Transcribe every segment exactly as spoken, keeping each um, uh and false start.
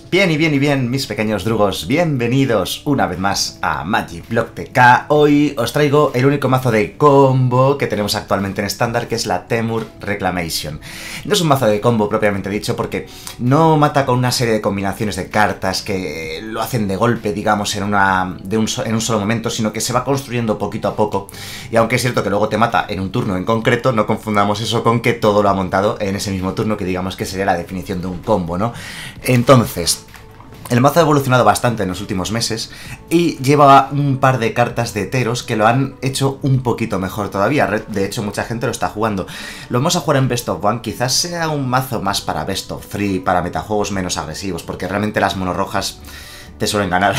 Bien y bien y bien, mis pequeños drugos, bienvenidos una vez más a Magicblock T K. Hoy os traigo el único mazo de combo que tenemos actualmente en estándar, que es la Temur Reclamation. No es un mazo de combo propiamente dicho, porque no mata con una serie de combinaciones de cartas que lo hacen de golpe, digamos, en, una, de un, en un solo momento, sino que se va construyendo poquito a poco. Y aunque es cierto que luego te mata en un turno en concreto, no confundamos eso con que todo lo ha montado en ese mismo turno, que digamos que sería la definición de un combo, ¿no? Entonces, el mazo ha evolucionado bastante en los últimos meses y lleva un par de cartas de Teros que lo han hecho un poquito mejor todavía. De hecho, mucha gente lo está jugando. Lo vamos a jugar en Best of One. Quizás sea un mazo más para Best of Three, para metajuegos menos agresivos, porque realmente las monorrojas te suelen ganar.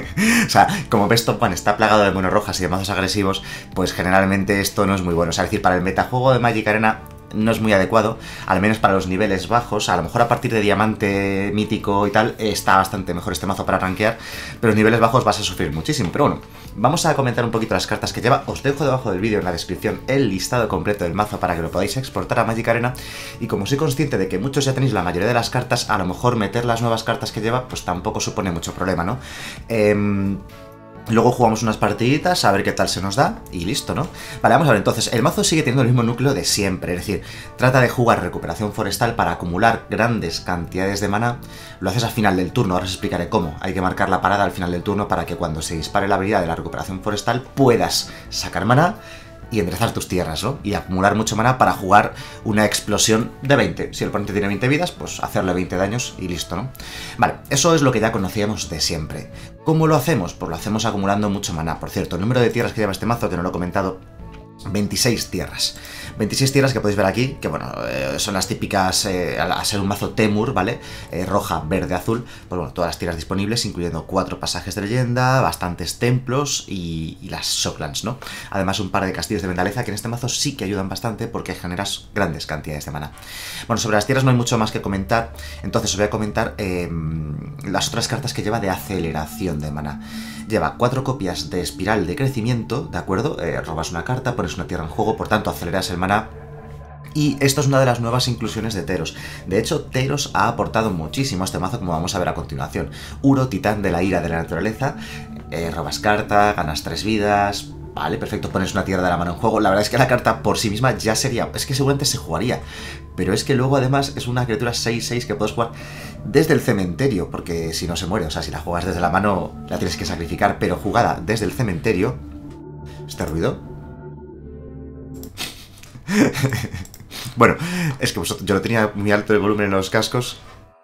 O sea, como Best of One está plagado de monorrojas y de mazos agresivos, pues generalmente esto no es muy bueno. O sea, es decir, para el metajuego de Magic Arena no es muy adecuado, al menos para los niveles bajos. A lo mejor a partir de diamante mítico y tal está bastante mejor este mazo para rankear, pero en niveles bajos vas a sufrir muchísimo. Pero bueno, vamos a comentar un poquito las cartas que lleva. Os dejo debajo del vídeo en la descripción el listado completo del mazo para que lo podáis exportar a Magic Arena, y como soy consciente de que muchos ya tenéis la mayoría de las cartas, a lo mejor meter las nuevas cartas que lleva pues tampoco supone mucho problema, ¿no? Eh... Luego jugamos unas partiditas a ver qué tal se nos da y listo, ¿no? Vale, vamos a ver, entonces, el mazo sigue teniendo el mismo núcleo de siempre, es decir, trata de jugar recuperación forestal para acumular grandes cantidades de maná. Lo haces al final del turno, ahora os explicaré cómo. Hay que marcar la parada al final del turno para que cuando se dispare la habilidad de la recuperación forestal puedas sacar maná y enderezar tus tierras, ¿no? Y acumular mucho maná para jugar una explosión de veinte. Si el oponente tiene veinte vidas, pues hacerle veinte daños y listo, ¿no? Vale, eso es lo que ya conocíamos de siempre. ¿Cómo lo hacemos? Pues lo hacemos acumulando mucho maná. Por cierto, el número de tierras que lleva este mazo, que no lo he comentado, veintiséis tierras. veintiséis tierras que podéis ver aquí, que bueno, eh, son las típicas, eh, a ser un mazo Temur, ¿vale? Eh, roja, verde, azul, pues bueno, todas las tierras disponibles, incluyendo cuatro pasajes de leyenda, bastantes templos y, y las Shocklands, ¿no? Además un par de castillos de Vendaleza que en este mazo sí que ayudan bastante porque generas grandes cantidades de maná. Bueno, sobre las tierras no hay mucho más que comentar, entonces os voy a comentar eh, las otras cartas que lleva de aceleración de maná. Lleva cuatro copias de espiral de crecimiento, ¿de acuerdo? Eh, robas una carta, pones una tierra en juego, por tanto aceleras el maná. Y esto es una de las nuevas inclusiones de Teros. De hecho, Teros ha aportado muchísimo a este mazo, como vamos a ver a continuación. Uro, titán de la ira de la naturaleza, eh, robas carta, ganas tres vidas. Vale, perfecto, pones una tierra de la mano en juego. La verdad es que la carta por sí misma ya sería... Es que seguramente se jugaría. Pero es que luego además es una criatura seis seis que puedes jugar desde el cementerio, porque si no se muere. O sea, si la juegas desde la mano la tienes que sacrificar, pero jugada desde el cementerio... ¿Este ruido? Bueno, es que vosotros, yo lo tenía muy alto el volumen en los cascos.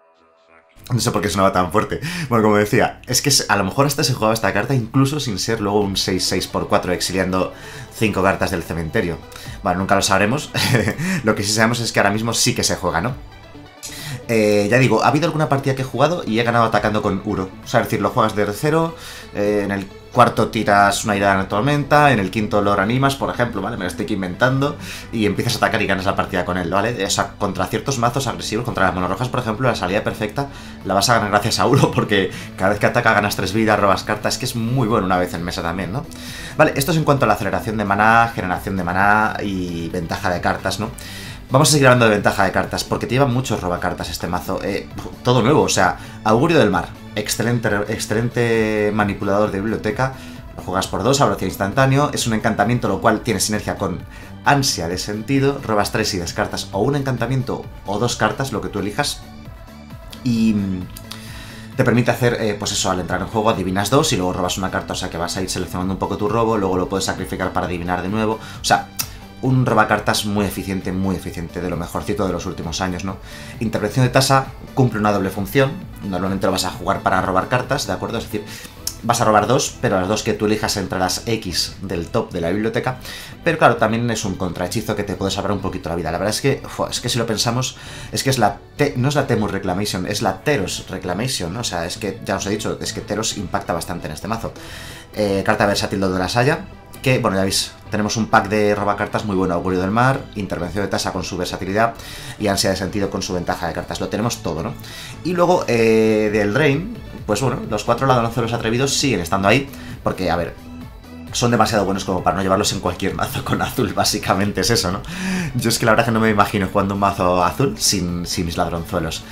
No sé por qué sonaba tan fuerte. Bueno, como decía, es que a lo mejor hasta se jugaba esta carta incluso sin ser luego un seis seis por cuatro exiliando cinco cartas del cementerio. Bueno, nunca lo sabremos. Lo que sí sabemos es que ahora mismo sí que se juega, ¿no? Eh, ya digo, ha habido alguna partida que he jugado y he ganado atacando con Uro. O sea, es decir, lo juegas de cero, eh, en el cuarto tiras una ira de la tormenta, en el quinto lo reanimas, por ejemplo, ¿vale? Me lo estoy inventando y empiezas a atacar y ganas la partida con él, ¿vale? O sea, contra ciertos mazos agresivos, contra las monorrojas, por ejemplo, la salida perfecta la vas a ganar gracias a Uro, porque cada vez que ataca ganas tres vidas, robas cartas, es que es muy bueno una vez en mesa también, ¿no? Vale, esto es en cuanto a la aceleración de maná, generación de maná y ventaja de cartas, ¿no? Vamos a seguir hablando de ventaja de cartas, porque te lleva muchos robacartas este mazo. Eh, todo nuevo, o sea, Augurio del Mar. Excelente, excelente manipulador de biblioteca. Lo juegas por dos a velocidad instantáneo. Es un encantamiento, lo cual tiene sinergia con ansia de sentido. Robas tres y descartas o un encantamiento o dos cartas, lo que tú elijas. Y te permite hacer, eh, pues eso, al entrar en juego adivinas dos y luego robas una carta. O sea que vas a ir seleccionando un poco tu robo, luego lo puedes sacrificar para adivinar de nuevo. O sea, un robacartas muy eficiente, muy eficiente, de lo mejorcito de los últimos años, ¿no? Intervención de tasa cumple una doble función. Normalmente lo vas a jugar para robar cartas, ¿de acuerdo? Es decir, vas a robar dos, pero las dos que tú elijas entre las X del top de la biblioteca. Pero claro, también es un contrahechizo que te puede salvar un poquito la vida. La verdad es que, uf, es que si lo pensamos, es que es la te, no es la Temur Reclamation, es la Teros Reclamation, ¿no? O sea, es que, ya os he dicho, es que Teros impacta bastante en este mazo. Eh, carta versátil de la Saya, que, bueno, ya veis, tenemos un pack de robacartas muy bueno. Augurio del Mar, intervención de tasa con su versatilidad y ansia de sentido con su ventaja de cartas. Lo tenemos todo, ¿no? Y luego, eh, del Drain, pues bueno, los cuatro ladronzuelos atrevidos siguen estando ahí, porque, a ver, son demasiado buenos como para no llevarlos en cualquier mazo con azul, básicamente es eso, ¿no? Yo es que la verdad que no me imagino jugando un mazo azul sin, sin mis ladronzuelos.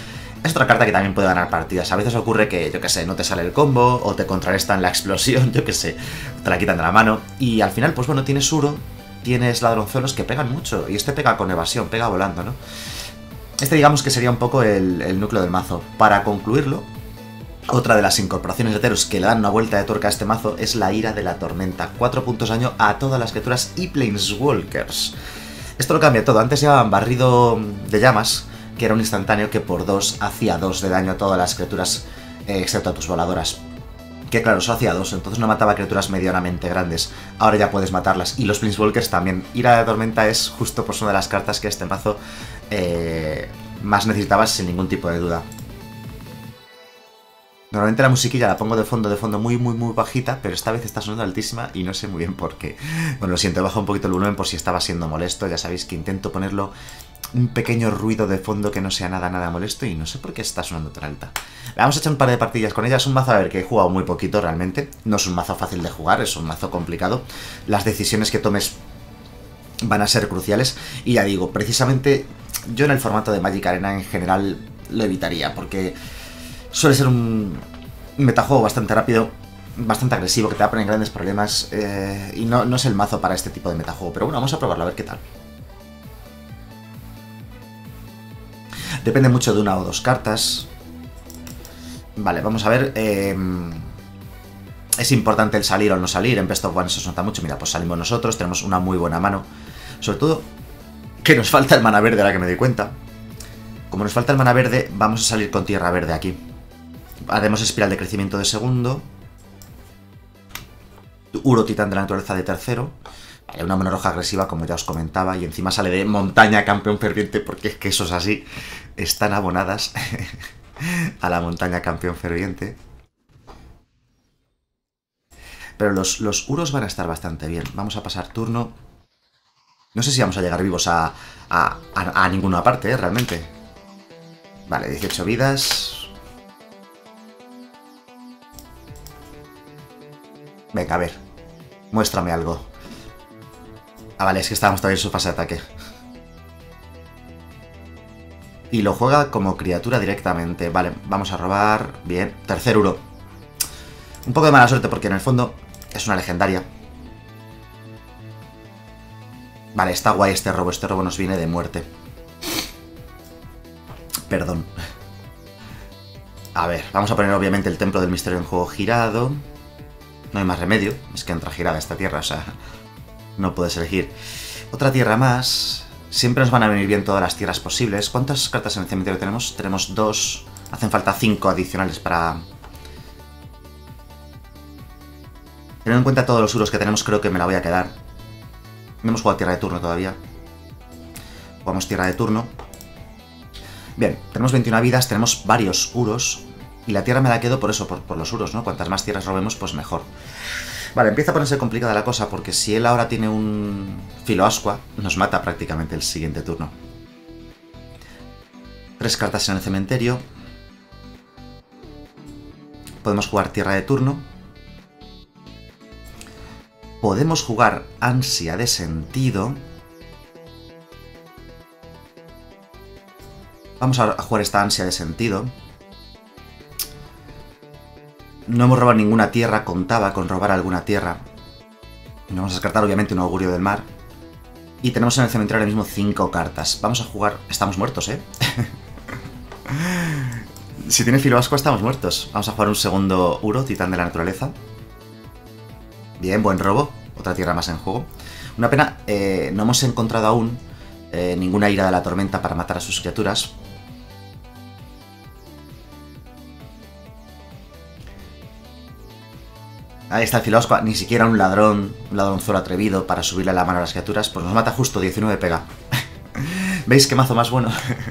Es otra carta que también puede ganar partidas. A veces ocurre que, yo que sé, no te sale el combo, o te contrarrestan la explosión, yo que sé, te la quitan de la mano. Y al final, pues bueno, tienes Uro, tienes ladronzuelos que pegan mucho. Y este pega con evasión, pega volando, ¿no? Este digamos que sería un poco el, el núcleo del mazo. Para concluirlo, otra de las incorporaciones de Teros que le dan una vuelta de tuerca a este mazo es la Ira de la Tormenta. cuatro puntos de daño a todas las criaturas y Planeswalkers. Esto lo cambia todo. Antes llevaban barrido de llamas, que era un instantáneo que por dos hacía dos de daño a todas las criaturas, eh, excepto a tus voladoras. Que claro, eso hacía dos, entonces no mataba criaturas medianamente grandes. Ahora ya puedes matarlas. Y los Planeswalkers también. Ira de la Tormenta es justo pues una de las cartas que este mazo eh, más necesitabas sin ningún tipo de duda. Normalmente la musiquilla la pongo de fondo, de fondo muy, muy, muy bajita, pero esta vez está sonando altísima y no sé muy bien por qué. Bueno, lo siento, he bajado un poquito el volumen por si estaba siendo molesto. Ya sabéis que intento ponerlo un pequeño ruido de fondo que no sea nada, nada molesto y no sé por qué está sonando tan alta. Vamos a echar un par de partidillas con ella. Es un mazo, a ver, que he jugado muy poquito realmente. No es un mazo fácil de jugar, es un mazo complicado. Las decisiones que tomes van a ser cruciales. Y ya digo, precisamente yo en el formato de Magic Arena en general lo evitaría, porque suele ser un metajuego bastante rápido, bastante agresivo, que te va a poner grandes problemas, eh, y no, no es el mazo para este tipo de metajuego. Pero bueno, vamos a probarlo, a ver qué tal. Depende mucho de una o dos cartas. Vale, vamos a ver. Eh, es importante el salir o no salir. En Best of One eso se nota mucho. Mira, pues salimos nosotros, tenemos una muy buena mano. Sobre todo que nos falta el mana verde, ahora que me doy cuenta. Como nos falta el mana verde, vamos a salir con tierra verde aquí. Haremos espiral de crecimiento de segundo. Uro titán de la naturaleza de tercero. Vale, una mano roja agresiva, como ya os comentaba. Y encima sale de montaña campeón ferviente, porque es que eso es así. Están abonadas a la montaña campeón ferviente. Pero los, los Uros van a estar bastante bien. Vamos a pasar turno. No sé si vamos a llegar vivos a, a, a, a ninguna parte, ¿eh? Realmente. Vale, dieciocho vidas. Venga, a ver. Muéstrame algo. Ah, vale, es que estábamos todavía en su fase de ataque. Y lo juega como criatura directamente. Vale, vamos a robar. Bien, tercer Uro. Un poco de mala suerte porque en el fondo es una legendaria. Vale, está guay este robo. Este robo nos viene de muerte. Perdón. A ver, vamos a poner obviamente el Templo del Misterio en juego girado. No hay más remedio. Es que entra girada esta tierra, o sea, no puedes elegir. Otra tierra más. Siempre nos van a venir bien todas las tierras posibles. ¿Cuántas cartas en el cementerio tenemos? Tenemos dos. Hacen falta cinco adicionales para... Teniendo en cuenta todos los Uros que tenemos, creo que me la voy a quedar. No hemos jugado tierra de turno todavía. Jugamos tierra de turno. Bien, tenemos veintiuna vidas, tenemos varios Uros. Y la tierra me la quedo por eso, por, por los Uros, ¿no? Cuantas más tierras robemos, pues mejor. Vale, empieza a ponerse complicada la cosa, porque si él ahora tiene un Filoascua, nos mata prácticamente el siguiente turno. Tres cartas en el cementerio. Podemos jugar tierra de turno. Podemos jugar ansia de sentido. Vamos a jugar esta ansia de sentido. No hemos robado ninguna tierra, contaba con robar alguna tierra. No vamos a descartar obviamente un augurio del mar. Y tenemos en el cementerio ahora mismo cinco cartas. Vamos a jugar... Estamos muertos, ¿eh? Si tiene Filoascua estamos muertos. Vamos a jugar un segundo Uro, titán de la naturaleza. Bien, buen robo. Otra tierra más en juego. Una pena, eh, no hemos encontrado aún eh, ninguna ira de la tormenta para matar a sus criaturas. Ahí está el Filoascua, ni siquiera un ladrón, un ladronzuelo atrevido para subirle la mano a las criaturas, pues nos mata justo, diecinueve pega. ¿Veis qué mazo más bueno?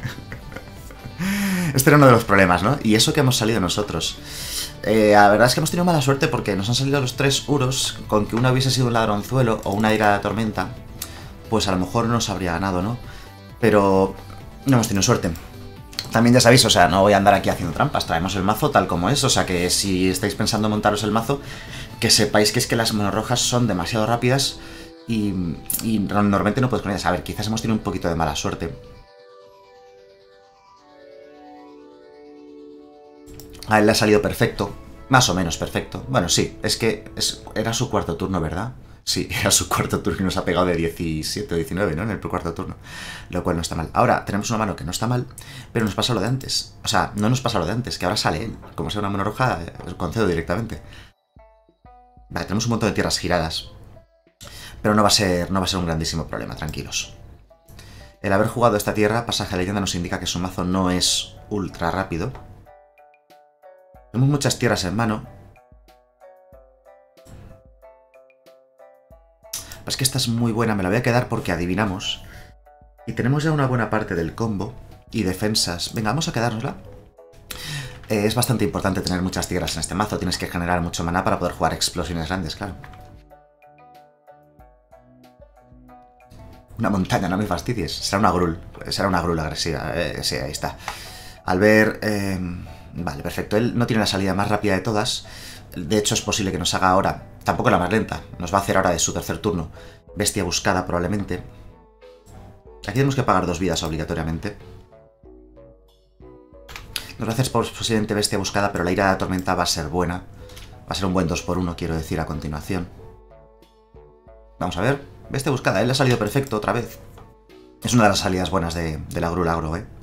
Este era uno de los problemas, ¿no? Y eso que hemos salido nosotros. Eh, la verdad es que hemos tenido mala suerte porque nos han salido los tres Uros, con que una hubiese sido un ladronzuelo o una ira de la tormenta, pues a lo mejor nos habría ganado, ¿no? Pero no hemos tenido suerte. También ya sabéis, o sea, no voy a andar aquí haciendo trampas, traemos el mazo tal como es, o sea que si estáis pensando en montaros el mazo, que sepáis que es que las manos rojas son demasiado rápidas y, y normalmente no puedes con ellas. A ver, quizás hemos tenido un poquito de mala suerte. A él le ha salido perfecto. Más o menos perfecto. Bueno, sí, es que es, era su cuarto turno, ¿verdad? Sí, era su cuarto turno y nos ha pegado de diecisiete o diecinueve, ¿no? En el cuarto turno. Lo cual no está mal. Ahora tenemos una mano que no está mal, pero nos pasa lo de antes. O sea, no nos pasa lo de antes, que ahora sale él. Como sea una mano roja, concedo directamente. Vale, tenemos un montón de tierras giradas. Pero no va a ser, no va a ser un grandísimo problema, tranquilos. El haber jugado esta tierra, pasaje a leyenda, nos indica que su mazo no es ultra rápido. Tenemos muchas tierras en mano. Es que esta es muy buena, me la voy a quedar porque adivinamos. Y tenemos ya una buena parte del combo y defensas. Venga, vamos a quedárnosla. Eh, es bastante importante tener muchas tierras en este mazo. Tienes que generar mucho maná para poder jugar explosiones grandes, claro. Una montaña, no me fastidies. Será una grul. Será una grul agresiva. Eh, sí, ahí está. Al ver... Eh... Vale, perfecto. Él no tiene la salida más rápida de todas. De hecho, es posible que nos haga ahora... Tampoco la más lenta. Nos va a hacer ahora de su tercer turno. Bestia buscada, probablemente. Aquí tenemos que pagar dos vidas obligatoriamente. Nos va a hacer posiblemente bestia buscada, pero la ira de la tormenta va a ser buena. Va a ser un buen dos por uno, quiero decir, a continuación. Vamos a ver. Bestia buscada. Él ha salido perfecto otra vez. Es una de las salidas buenas de, de la Grul Agro, ¿eh?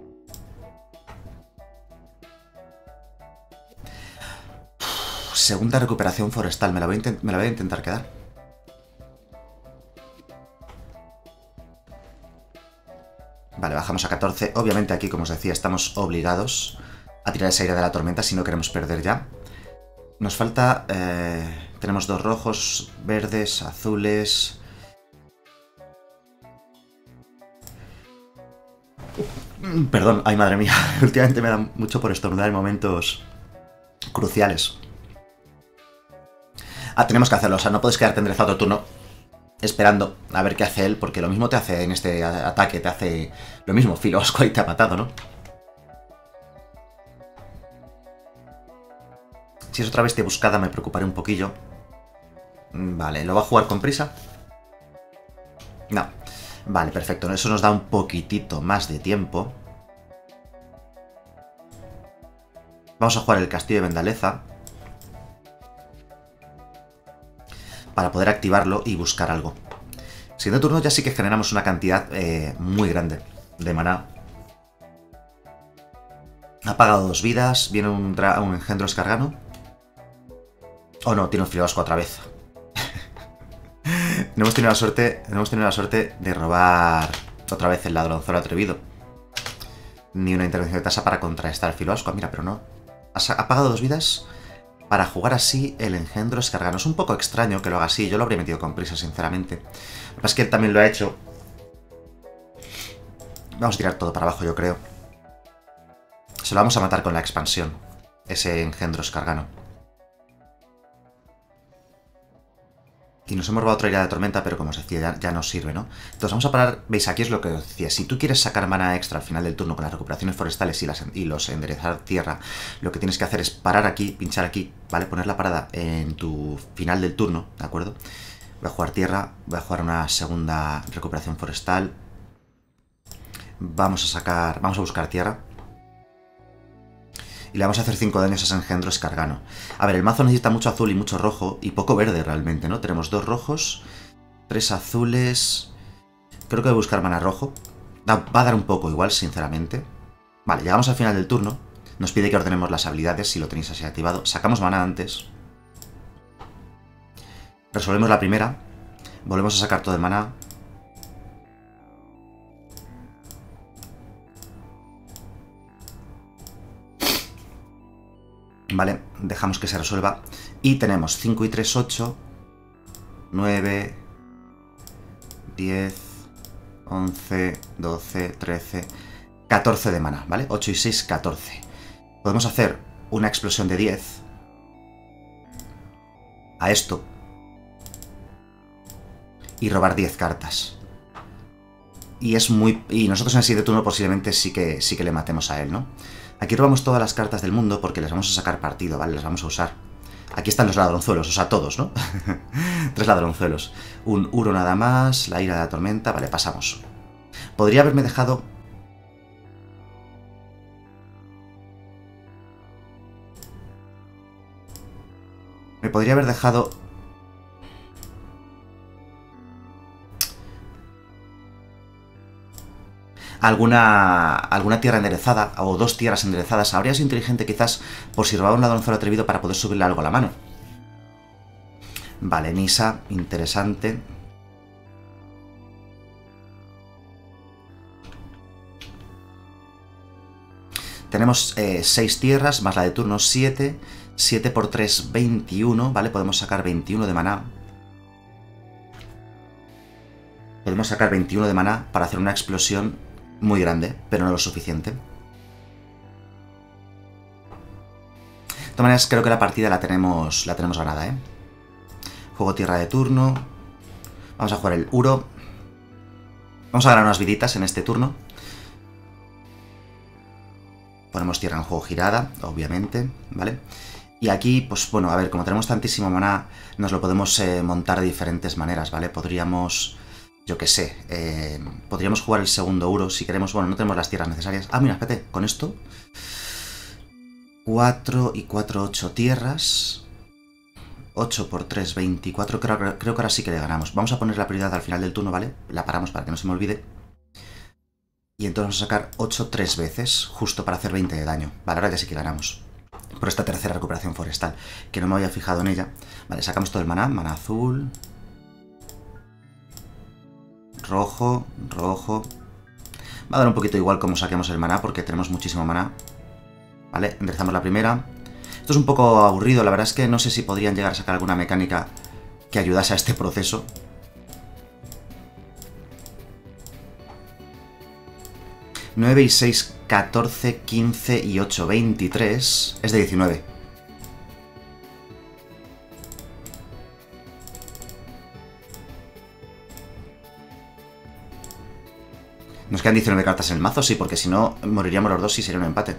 Segunda recuperación forestal. Me la voy a, me la voy a intentar quedar. Vale, bajamos a catorce. Obviamente aquí, como os decía, estamos obligados a tirar esa ira de la tormenta si no queremos perder ya. Nos falta... Eh, tenemos dos rojos, verdes, azules... Perdón, ay madre mía. Últimamente me da mucho por estornudar en momentos cruciales. Ah, tenemos que hacerlo, o sea, no puedes quedarte enderezado otro turno esperando a ver qué hace él, porque lo mismo te hace en este ataque, te hace lo mismo, Filosco, y te ha matado, ¿no? Si es otra bestia buscada me preocuparé un poquillo. Vale, ¿lo va a jugar con prisa? No. Vale, perfecto, eso nos da un poquitito más de tiempo. Vamos a jugar el Castillo de Vendaleza para poder activarlo y buscar algo. Siguiente turno ya sí que generamos una cantidad eh, muy grande de maná. Ha pagado dos vidas, viene un, un engendro escargano. Oh no, tiene un filosco otra vez. no, hemos tenido la suerte, no hemos tenido la suerte de robar otra vez el ladronzuelo atrevido. Ni una intervención de tasa para contrarrestar el filoasco. Mira, pero no. Ha pagado dos vidas para jugar así el engendro escargano. Es un poco extraño que lo haga así. Yo lo habría metido con prisa, sinceramente. Lo que pasa es que él también lo ha hecho. Vamos a tirar todo para abajo, yo creo. Se lo vamos a matar con la expansión. Ese engendro escargano. Y nos hemos robado otra ira de tormenta, pero como os decía, ya, ya no sirve, ¿no? Entonces vamos a parar. Veis, aquí es lo que os decía. Si tú quieres sacar mana extra al final del turno con las recuperaciones forestales y, las, y los enderezar tierra, lo que tienes que hacer es parar aquí, pinchar aquí, ¿vale? Poner la parada en tu final del turno, ¿de acuerdo? Voy a jugar tierra, voy a jugar una segunda recuperación forestal. Vamos a sacar... Vamos a buscar tierra. Y le vamos a hacer cinco daños a ese engendro escargano. A ver, el mazo necesita mucho azul y mucho rojo. Y poco verde realmente, ¿no? Tenemos dos rojos, tres azules. Creo que voy a buscar mana rojo. Da, va a dar un poco igual, sinceramente. Vale, llegamos al final del turno. Nos pide que ordenemos las habilidades, si lo tenéis así activado. Sacamos mana antes. Resolvemos la primera. Volvemos a sacar todo el maná. Vale, dejamos que se resuelva. Y tenemos cinco y tres, ocho, nueve, diez, once, doce, trece, catorce de mana, ¿vale? ocho y seis, catorce. Podemos hacer una explosión de diez a esto y robar diez cartas. Y es muy... Y nosotros en el siguiente turno posiblemente sí que, sí que le matemos a él, ¿no? Aquí robamos todas las cartas del mundo porque les vamos a sacar partido, ¿vale? Las vamos a usar. Aquí están los ladronzuelos, o sea, todos, ¿no? Tres ladronzuelos. Un Uro nada más, la ira de la tormenta... Vale, pasamos. Podría haberme dejado... Me podría haber dejado... Alguna, alguna tierra enderezada, o dos tierras enderezadas. Habría sido inteligente quizás por si robaba un ladronzuelo atrevido para poder subirle algo a la mano. Vale, Nisa, interesante. Tenemos eh, seis tierras, más la de turno siete. siete por tres, veintiuno, ¿vale? Podemos sacar veintiuno de maná. Podemos sacar veintiuno de maná para hacer una explosión muy grande, pero no lo suficiente. De todas maneras, creo que la partida la tenemos, la tenemos ganada, ¿eh? Juego tierra de turno. Vamos a jugar el Uro. Vamos a ganar unas viditas en este turno. Ponemos tierra en juego girada, obviamente, ¿vale? Y aquí, pues bueno, a ver, como tenemos tantísimo maná, nos lo podemos eh, montar de diferentes maneras, ¿vale? Podríamos, yo qué sé, eh, podríamos jugar el segundo Uro si queremos. Bueno, no tenemos las tierras necesarias. Ah, mira, espérate, con esto... cuatro y cuatro, ocho tierras. ocho por tres, veinticuatro. Creo, creo que ahora sí que le ganamos. Vamos a poner la prioridad al final del turno, ¿vale? La paramos para que no se me olvide. Y entonces vamos a sacar ocho tres veces, justo para hacer veinte de daño. Vale, ahora ya sí que ganamos. Por esta tercera recuperación forestal, que no me había fijado en ella. Vale, sacamos todo el maná. Maná azul. Rojo, rojo. Va a dar un poquito igual como saquemos el maná, porque tenemos muchísimo maná. Vale, enderezamos la primera. Esto es un poco aburrido, la verdad es que no sé si podrían llegar a sacar alguna mecánica que ayudase a este proceso. nueve y seis, catorce, quince y ocho, veintitrés. Es de diecinueve. Nos quedan diecinueve cartas en el mazo, sí, porque si no moriríamos los dos y sería un empate.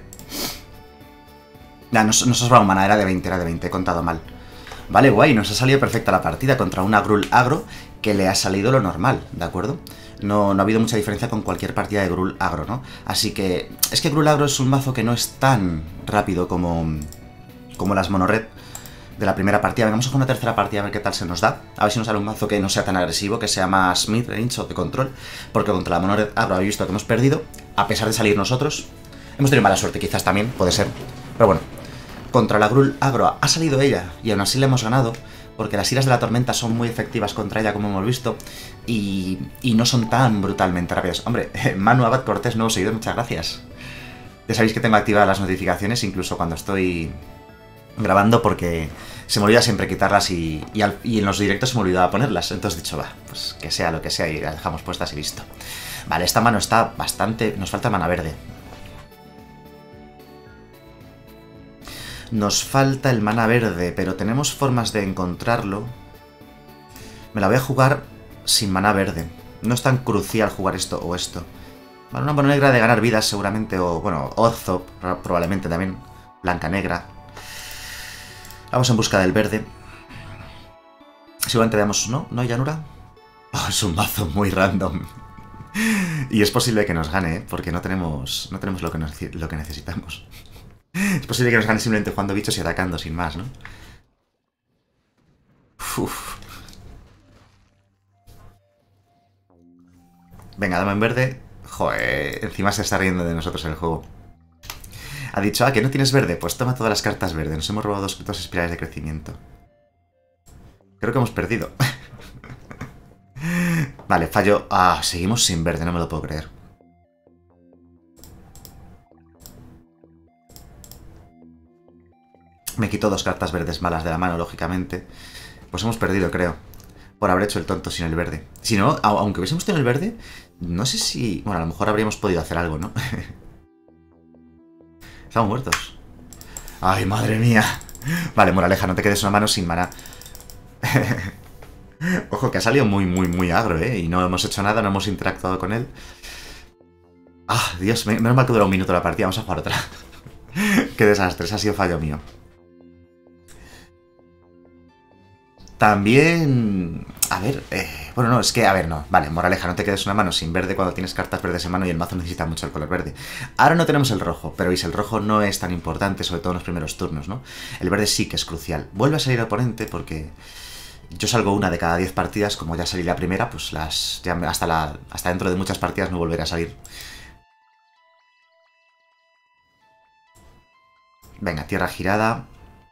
Nah, nos, nos ha sobrado mana, era de veinte, era de veinte, he contado mal. Vale, guay, nos ha salido perfecta la partida contra un Gruul agro que le ha salido lo normal, ¿de acuerdo? No, no ha habido mucha diferencia con cualquier partida de Gruul agro, ¿no? Así que... Es que Gruul agro es un mazo que no es tan rápido como, como las mono-red de la primera partida. Vamos a jugar una tercera partida a ver qué tal se nos da. A ver si nos sale un mazo que no sea tan agresivo, que sea más mid-range o de control. Porque contra la mono-red agro habéis visto que hemos perdido, a pesar de salir nosotros. Hemos tenido mala suerte, quizás también, puede ser. Pero bueno, contra la Gruul agro ha salido ella y aún así le hemos ganado. Porque las iras de la tormenta son muy efectivas contra ella, como hemos visto, y, y no son tan brutalmente rápidas. Hombre, Manu Abad Cortés, nuevo seguidor, muchas gracias. Ya sabéis que tengo activadas las notificaciones, incluso cuando estoy grabando, porque se me olvida siempre quitarlas y, y, al, y en los directos se me olvidaba ponerlas. Entonces he dicho, va, pues que sea lo que sea y las dejamos puestas y listo. Vale, esta mano está bastante... Nos falta mana verde. Nos falta el mana verde, pero tenemos formas de encontrarlo. Me la voy a jugar sin mana verde. No es tan crucial jugar esto o esto. Vale, una mano negra de ganar vidas seguramente, o bueno, Orzhov probablemente también. Blanca negra. Vamos en busca del verde. Seguramente veamos... ¿No? ¿No hay llanura? Oh, es un mazo muy random. Y es posible que nos gane, ¿eh? Porque no tenemos, no tenemos lo que, nos, lo que necesitamos. Es posible que nos gane simplemente jugando bichos y atacando, sin más, ¿no? Uf. Venga, dame en verde. Joder, encima se está riendo de nosotros el juego. Ha dicho, ah, que no tienes verde. Pues toma todas las cartas verdes. Nos hemos robado dos, dos espirales de crecimiento. Creo que hemos perdido. Vale, fallo. Ah, seguimos sin verde, no me lo puedo creer. Me quito dos cartas verdes malas de la mano, lógicamente. Pues hemos perdido, creo. Por haber hecho el tonto sin el verde. Si no, aunque hubiésemos tenido el verde, no sé si... Bueno, a lo mejor habríamos podido hacer algo, ¿no? Estamos muertos. ¡Ay, madre mía! Vale, moraleja, no te quedes una mano sin mana. Ojo, que ha salido muy, muy, muy agro, ¿eh? Y no hemos hecho nada, no hemos interactuado con él. ¡Ah, Dios! Menos mal que dura un minuto la partida. Vamos a jugar otra. ¡Qué desastre! Ha sido fallo mío. También... A ver... Eh, Bueno, no, es que, a ver, no. Vale, moraleja, no te quedes una mano sin verde cuando tienes cartas verdes en mano y el mazo necesita mucho el color verde. Ahora no tenemos el rojo, pero veis, el rojo no es tan importante, sobre todo en los primeros turnos, ¿no? El verde sí que es crucial. Vuelve a salir el oponente porque yo salgo una de cada diez partidas, como ya salí la primera, pues las ya hasta, la, hasta dentro de muchas partidas no volveré a salir. Venga, tierra girada.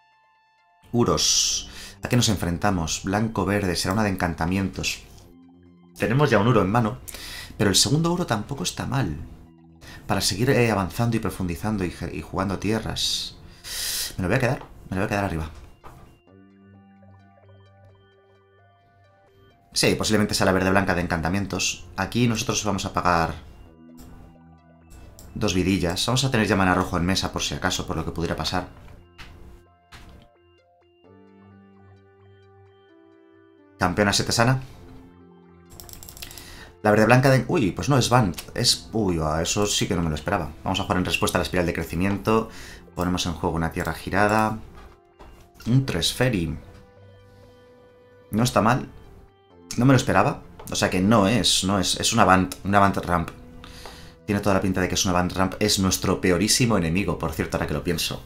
Uros. ¿A qué nos enfrentamos? Blanco-verde, será una de encantamientos. Tenemos ya un Uro en mano, pero el segundo Uro tampoco está mal. Para seguir eh, avanzando y profundizando y, y jugando tierras. Me lo voy a quedar, me lo voy a quedar arriba. Sí, posiblemente sea la verde-blanca de encantamientos. Aquí nosotros vamos a pagar dos vidillas. Vamos a tener ya mana rojo en mesa por si acaso, por lo que pudiera pasar. Campeona setesana. La verde blanca de... Uy, pues no, es Band. Es... Uy, eso sí que no me lo esperaba. Vamos a jugar en respuesta a la espiral de crecimiento. Ponemos en juego una tierra girada. Un Tresferi. No está mal. No me lo esperaba. O sea que no es, no es. Es una Band, una Band Ramp. Tiene toda la pinta de que es una Band Ramp. Es nuestro peorísimo enemigo, por cierto, ahora que lo pienso.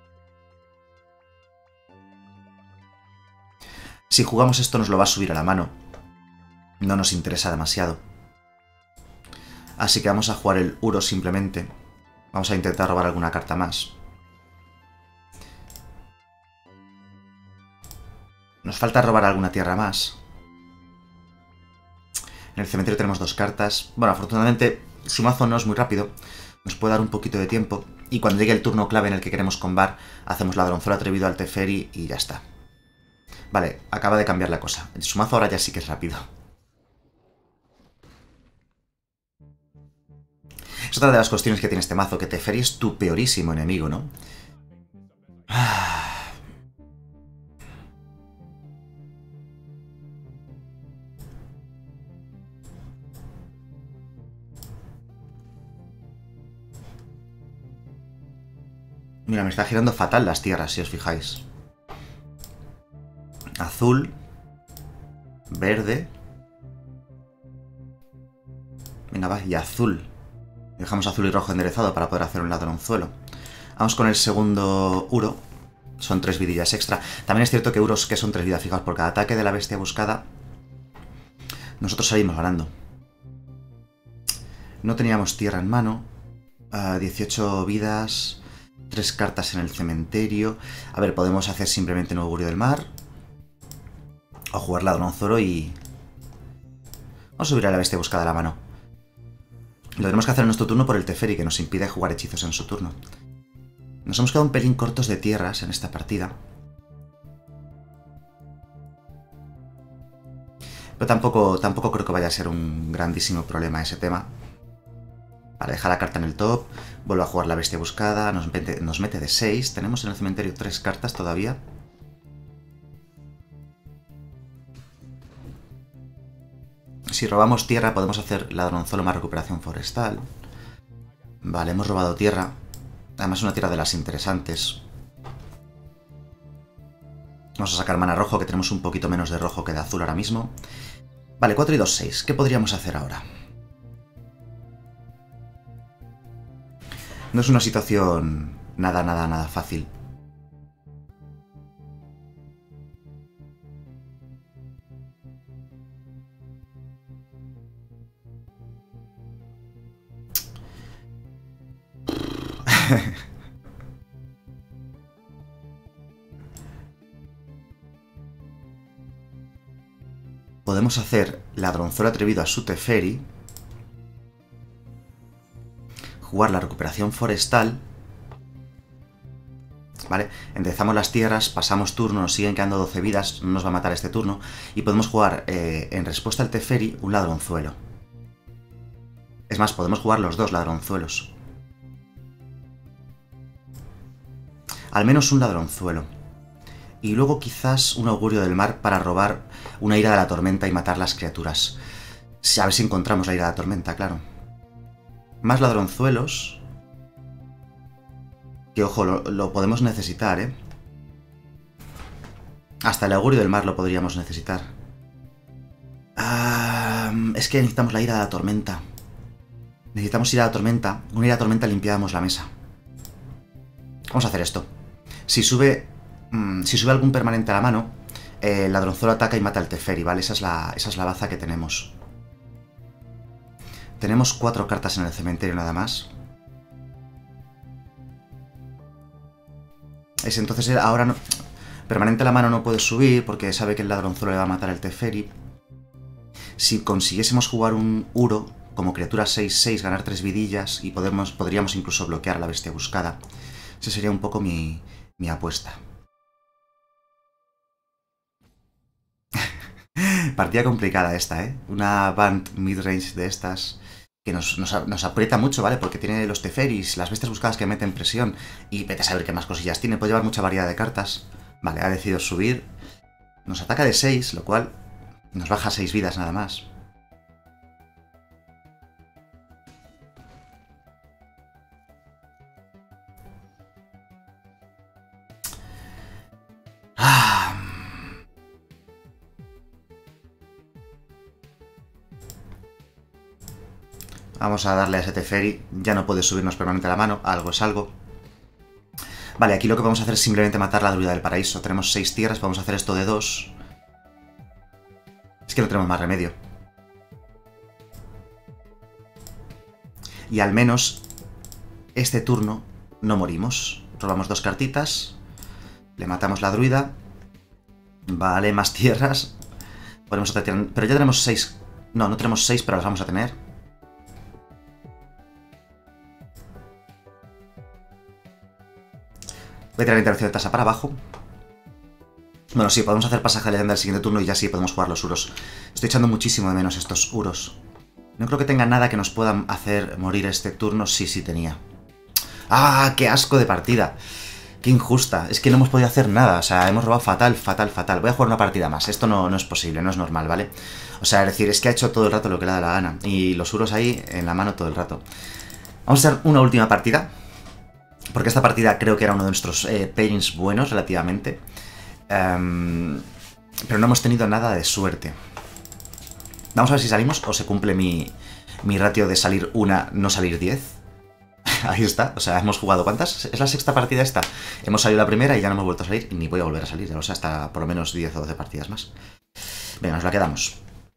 Si jugamos esto nos lo va a subir a la mano. No nos interesa demasiado. Así que vamos a jugar el Uro simplemente. Vamos a intentar robar alguna carta más. Nos falta robar alguna tierra más. En el cementerio tenemos dos cartas. Bueno, afortunadamente su mazo no es muy rápido. Nos puede dar un poquito de tiempo. Y cuando llegue el turno clave en el que queremos combar, hacemos ladronzuelo atrevido al Teferi y ya está. Vale, acaba de cambiar la cosa. Su mazo ahora ya sí que es rápido. Es otra de las cuestiones que tiene este mazo, que Teferi es tu peorísimo enemigo, ¿no? Mira, me está girando fatal las tierras, si os fijáis. Azul. Verde. Venga, va, y azul. Dejamos azul y rojo enderezado para poder hacer un ladronzuelo. Vamos con el segundo Uro. Son tres vidillas extra. También es cierto que Uros que son tres vidas fijas por cada ataque de la bestia buscada. Nosotros salimos ganando. No teníamos tierra en mano. Uh, dieciocho vidas. Tres cartas en el cementerio. A ver, podemos hacer simplemente un augurio del mar. O jugar ladronzuelo y... Vamos a subir a la bestia buscada a la mano. Lo tenemos que hacer en nuestro turno por el Teferi, que nos impide jugar hechizos en su turno. Nos hemos quedado un pelín cortos de tierras en esta partida. Pero tampoco, tampoco creo que vaya a ser un grandísimo problema ese tema. Vale, deja la carta en el top. Vuelve a jugar la bestia buscada. Nos mete, nos mete de seis. Tenemos en el cementerio tres cartas todavía. Si robamos tierra podemos hacer ladronzuelo más recuperación forestal. Vale, hemos robado tierra. Además una tierra de las interesantes. Vamos a sacar mana rojo, que tenemos un poquito menos de rojo que de azul ahora mismo. Vale, cuatro y dos, seis. ¿Qué podríamos hacer ahora? No es una situación nada, nada, nada fácil. Podemos hacer ladronzuelo atrevido a su Teferi. Jugar la recuperación forestal. ¿Vale? Enderezamos las tierras, pasamos turno, nos siguen quedando doce vidas, no nos va a matar este turno. Y podemos jugar eh, en respuesta al Teferi un ladronzuelo. Es más, podemos jugar los dos ladronzuelos. Al menos un ladronzuelo. Y luego quizás un augurio del mar para robar una ira de la tormenta y matar las criaturas. A ver si encontramos la ira de la tormenta, claro. Más ladronzuelos. Que ojo, lo, lo podemos necesitar, ¿eh? Hasta el augurio del mar lo podríamos necesitar. Ah, es que necesitamos la ira de la tormenta. Necesitamos ira de la tormenta. Una ira de tormenta limpiábamos la mesa. Vamos a hacer esto. Si sube... Mmm, si sube algún permanente a la mano, eh, el ladronzuelo ataca y mata al Teferi, ¿vale? Esa es la, esa es la baza que tenemos. Tenemos cuatro cartas en el cementerio nada más. Es entonces ahora no... Permanente a la mano no puede subir porque sabe que el ladronzuelo le va a matar al Teferi. Si consiguiésemos jugar un Uro como criatura seis seis, ganar tres vidillas y podemos, podríamos incluso bloquear a la bestia buscada. Esa sería un poco mi, mi apuesta. Partida complicada esta, ¿eh? Una Bant midrange de estas que nos, nos, nos aprieta mucho, ¿vale? Porque tiene los Teferis, las bestias buscadas que meten presión y vete a saber qué más cosillas tiene. Puede llevar mucha variedad de cartas. Vale, ha decidido subir. Nos ataca de seis, lo cual nos baja seis vidas nada más. Ah. Vamos a darle a ese Teferi. Ya no puede subirnos permanente a la mano. Algo es algo. Vale, aquí lo que vamos a hacer es simplemente matar la druida del paraíso. Tenemos seis tierras, vamos a hacer esto de dos. Es que no tenemos más remedio. Y al menos este turno no morimos. Robamos dos cartitas. Le matamos la druida. Vale, más tierras. Ponemos otra tierra. Pero ya tenemos seis. No, no tenemos seis, pero las vamos a tener. Voy a tirar la interacción de tasa para abajo. Bueno, sí, podemos hacer pasaje de leyenda el siguiente turno y ya sí podemos jugar los Uros. Estoy echando muchísimo de menos estos Uros. No creo que tenga nada que nos pueda hacer morir este turno. Sí, sí tenía. ¡Ah, qué asco de partida! ¡Qué injusta! Es que no hemos podido hacer nada. O sea, hemos robado fatal, fatal, fatal. Voy a jugar una partida más. Esto no, no es posible, no es normal, ¿vale? O sea, es decir, es que ha hecho todo el rato lo que le da la gana. Y los Uros ahí en la mano todo el rato. Vamos a hacer una última partida. Porque esta partida creo que era uno de nuestros eh, pairings buenos, relativamente. Um, pero no hemos tenido nada de suerte. Vamos a ver si salimos o se cumple mi, mi ratio de salir una, no salir diez. Ahí está, o sea, hemos jugado ¿cuántas? Es la sexta partida esta. Hemos salido la primera y ya no hemos vuelto a salir. Y ni voy a volver a salir, ya lo sé, hasta por lo menos diez o doce partidas más. Venga, nos la quedamos.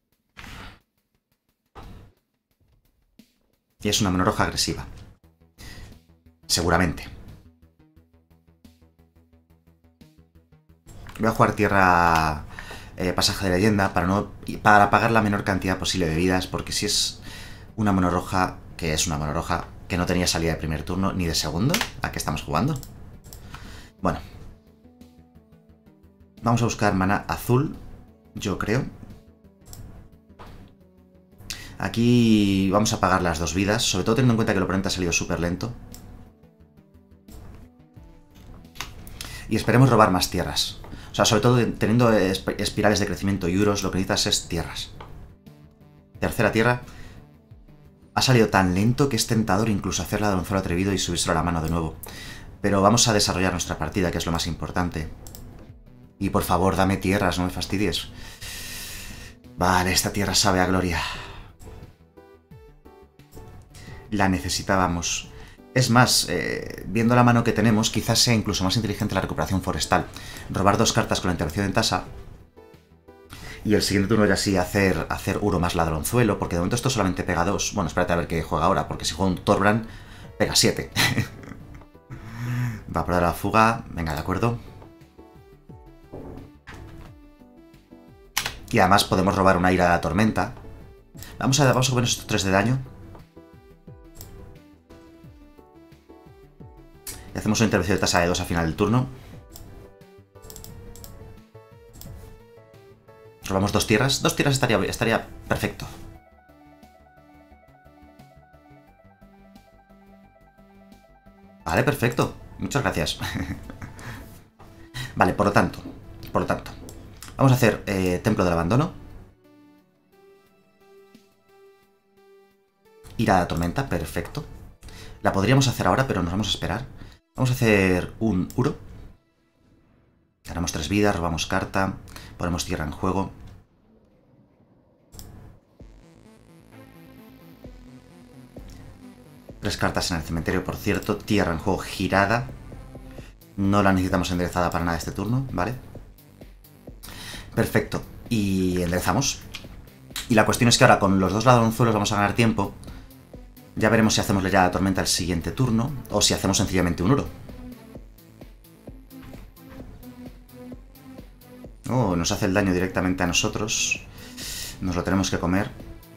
Y es una mano roja agresiva. Seguramente. Voy a jugar tierra eh, pasaje de leyenda para, no, para pagar la menor cantidad posible de vidas, porque si es una mano roja, que es una mano roja, que no tenía salida de primer turno ni de segundo, ¿a qué estamos jugando? Bueno. Vamos a buscar mana azul, yo creo. Aquí vamos a pagar las dos vidas, sobre todo teniendo en cuenta que el oponente ha salido súper lento. Y esperemos robar más tierras. O sea, sobre todo teniendo espirales de crecimiento y Uros, lo que necesitas es tierras. Tercera tierra. Ha salido tan lento que es tentador incluso hacer la ladronzuelo atrevido y subírselo a la mano de nuevo. Pero vamos a desarrollar nuestra partida, que es lo más importante. Y por favor, dame tierras, no me fastidies. Vale, esta tierra sabe a gloria. La necesitábamos. Es más, eh, viendo la mano que tenemos, quizás sea incluso más inteligente la recuperación forestal. Robar dos cartas con la interacción en tasa. Y el siguiente turno ya sí hacer, hacer Uro más ladronzuelo, porque de momento esto solamente pega dos. Bueno, espérate a ver qué juega ahora, porque si juega un Thorbrand, pega siete. Va a probar la fuga. Venga, de acuerdo. Y además podemos robar una ira de la tormenta. Vamos a, vamos a comer estos tres de daño. Y hacemos una intervención de tasa de dos al final del turno. Robamos dos tierras. Dos tierras estaría, estaría perfecto. Vale, perfecto. Muchas gracias. Vale, por lo tanto. Por lo tanto. Vamos a hacer eh, Templo del Abandono. Ira de la Tormenta, perfecto. La podríamos hacer ahora, pero nos vamos a esperar. Vamos a hacer un Uro. Ganamos tres vidas, robamos carta, ponemos tierra en juego. Tres cartas en el cementerio, por cierto. Tierra en juego girada. No la necesitamos enderezada para nada este turno, ¿vale? Perfecto. Y enderezamos. Y la cuestión es que ahora con los dos ladronzuelos vamos a ganar tiempo. Ya veremos si hacemos ya la tormenta el siguiente turno o si hacemos sencillamente un uro. Oh, nos hace el daño directamente a nosotros. Nos lo tenemos que comer.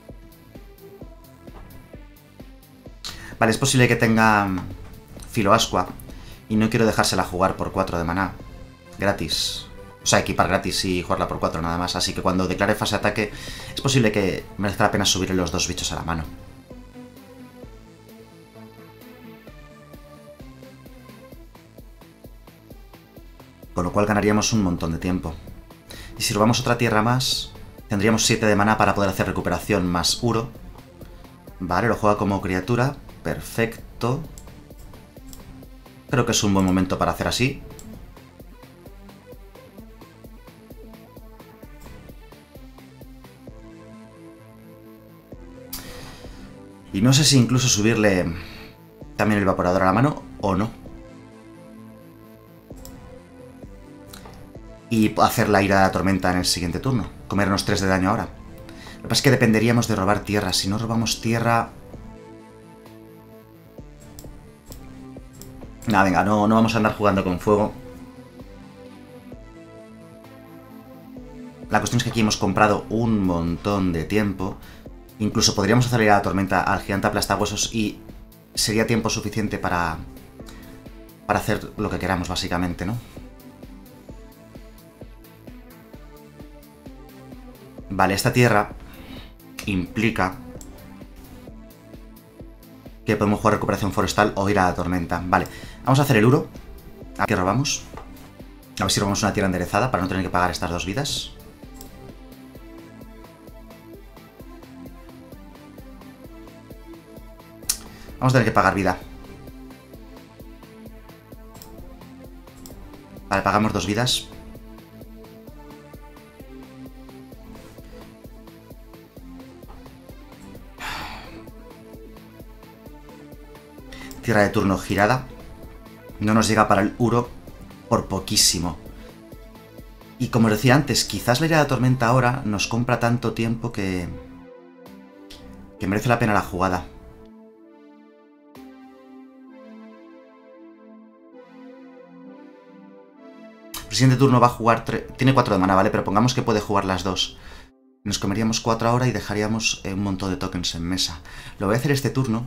Vale, es posible que tenga Filoascua y no quiero dejársela jugar por cuatro de maná. Gratis. O sea, equipar gratis y jugarla por cuatro nada más. Así que cuando declare fase de ataque es posible que merezca la pena subirle los dos bichos a la mano. Con lo cual ganaríamos un montón de tiempo. Y si robamos otra tierra más, tendríamos siete de maná para poder hacer recuperación más Uro. Vale, lo juega como criatura. Perfecto. Creo que es un buen momento para hacer así. Y no sé si incluso subirle también el evaporador a la mano o no. Y hacer la ira de la tormenta en el siguiente turno. Comernos tres de daño ahora. Lo que pasa es que dependeríamos de robar tierra. Si no robamos tierra... Nada, venga, no, no vamos a andar jugando con fuego. La cuestión es que aquí hemos comprado un montón de tiempo. Incluso podríamos hacer la ira de la tormenta al gigante aplastahuesos y sería tiempo suficiente para... para hacer lo que queramos, básicamente, ¿no? Vale, esta tierra implica que podemos jugar recuperación forestal o ir a la tormenta. Vale, vamos a hacer el uro. Aquí robamos. A ver si robamos una tierra enderezada para no tener que pagar estas dos vidas. Vamos a tener que pagar vida. Vale, pagamos dos vidas. Tierra de turno girada. No nos llega para el Uro por poquísimo. Y como decía antes, quizás la ira de la tormenta ahora nos compra tanto tiempo que... que merece la pena la jugada. El siguiente turno va a jugar... Tiene cuatro de mana, ¿vale? Pero pongamos que puede jugar las dos. Nos comeríamos cuatro ahora y dejaríamos un montón de tokens en mesa. Lo voy a hacer este turno.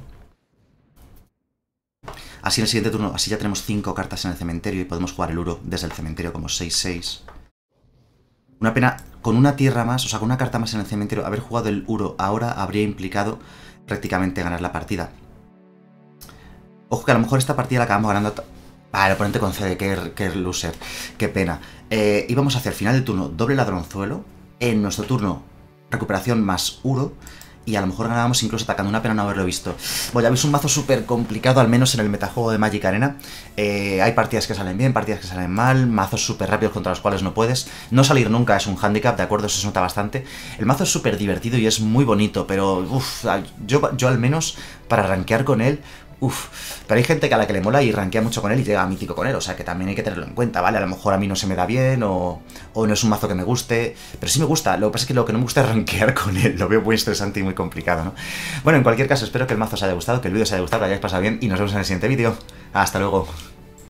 Así en el siguiente turno, así ya tenemos cinco cartas en el cementerio y podemos jugar el Uro desde el cementerio como seis seis. Una pena, con una tierra más, o sea, con una carta más en el cementerio, haber jugado el Uro ahora habría implicado prácticamente ganar la partida. Ojo que a lo mejor esta partida la acabamos ganando... Ah, el oponente concede, qué, qué loser, qué pena. Eh, íbamos a hacer final del turno doble ladronzuelo, en nuestro turno recuperación más Uro... Y a lo mejor ganábamos incluso atacando, una pena no haberlo visto. Bueno, ya veis un mazo súper complicado, al menos en el metajuego de Magic Arena. Eh, hay partidas que salen bien, partidas que salen mal, mazos súper rápidos contra los cuales no puedes. No salir nunca es un hándicap, ¿de acuerdo? Eso se nota bastante. El mazo es súper divertido y es muy bonito, pero uff, yo, yo al menos para rankear con él... Uf, pero hay gente a la que le mola y rankea mucho con él y llega a mítico con él, o sea que también hay que tenerlo en cuenta, ¿vale? A lo mejor a mí no se me da bien o, o no es un mazo que me guste, pero sí me gusta. Lo que pasa es que lo que no me gusta es rankear con él, lo veo muy estresante y muy complicado, ¿no? Bueno, en cualquier caso, espero que el mazo os haya gustado, que el vídeo os haya gustado, que lo hayáis pasado bien y nos vemos en el siguiente vídeo. Hasta luego.